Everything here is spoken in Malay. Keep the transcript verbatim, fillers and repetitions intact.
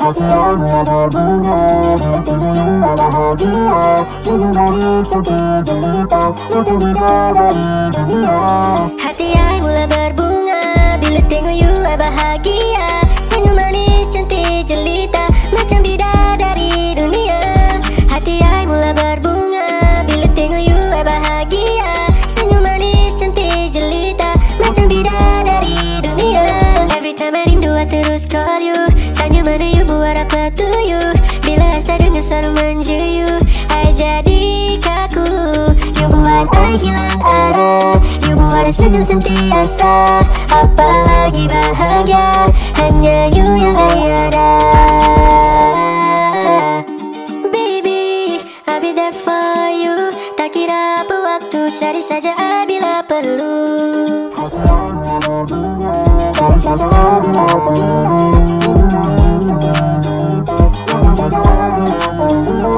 Hati ai mula berbunga bila tengok you ai bahagia. Senyum manis cantik jelita macam bidadari dunia. Hati ai mula berbunga bila tengok you ai bahagia. Senyum manis cantik jelita macam bidadari dunia. Every time I rindu I terus call you, tanya mana you, buat apa tu you. Bila I start dengar suara manja you, I jadi kaku. You buat I hilang arah, you buat I senyum sentiasa. Apalagi bahagia, hanya you yang I ada. Baby, I'll be there for you. Tak kira apa waktu, cari saja I bila perlu. Cari saja I bila perlu.